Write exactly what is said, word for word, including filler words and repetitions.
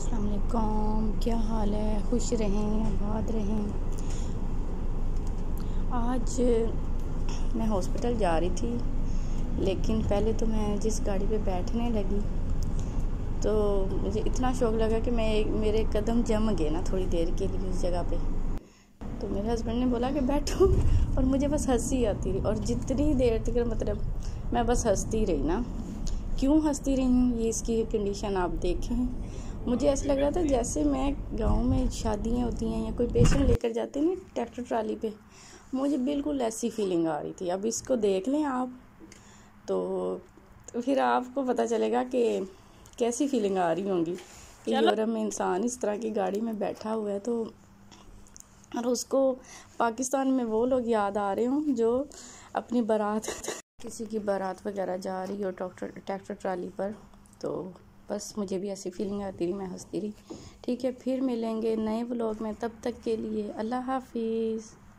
अस्सलाम वालेकुम, क्या हाल है? खुश रहें, आबाद रहें। आज मैं हॉस्पिटल जा रही थी, लेकिन पहले तो मैं जिस गाड़ी पे बैठने लगी तो मुझे इतना शौक़ लगा कि मैं मेरे कदम जम गए ना थोड़ी देर के लिए उस जगह पे। तो मेरे हस्बैंड ने बोला कि बैठो, और मुझे बस हंसी आती रही, और जितनी देर तक मतलब मैं बस हंसती रही ना। क्यों हंसती रही हूँ, ये इसकी कंडीशन आप देखें। मुझे ऐसा लग रहा था जैसे मैं गांव में शादियाँ होती हैं या कोई पेशेंट लेकर जाते हैं ना ट्रैक्टर ट्राली पे, मुझे बिल्कुल ऐसी फीलिंग आ रही थी। अब इसको देख लें आप तो, तो फिर आपको पता चलेगा कि कैसी फीलिंग आ रही होंगी कि यूरोप में इंसान इस तरह की गाड़ी में बैठा हुआ है। तो और उसको पाकिस्तान में वो लोग याद आ रहे हों जो अपनी बारात किसी की बारात वगैरह जा रही हो ट्रैक्टर ट्रैक्टर ट्राली पर। तो बस मुझे भी ऐसी फीलिंग आती रही, मैं हंसती रही। ठीक है, फिर मिलेंगे नए व्लॉग में, तब तक के लिए अल्लाह हाफिज़।